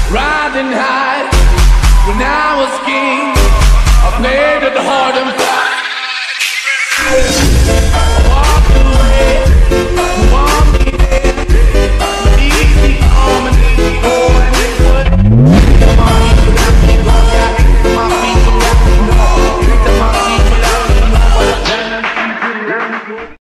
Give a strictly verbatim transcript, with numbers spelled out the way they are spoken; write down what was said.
riding high. When I was king, I played at the hard and